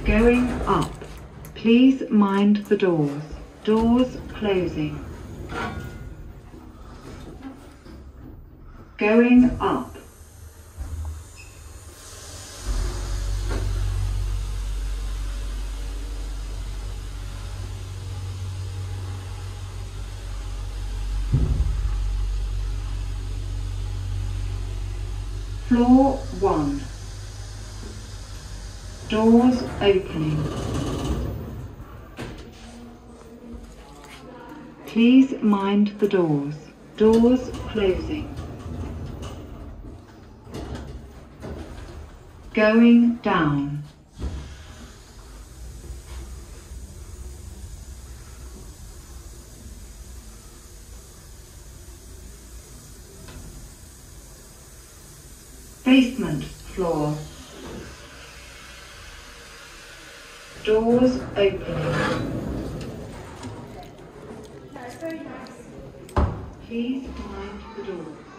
Going up. Please mind the doors. Doors closing. Going up. Floor 1. Doors opening. Please mind the doors. Doors closing. Going down. Basement floor. Doors opening. That's very nice. Please mind the doors.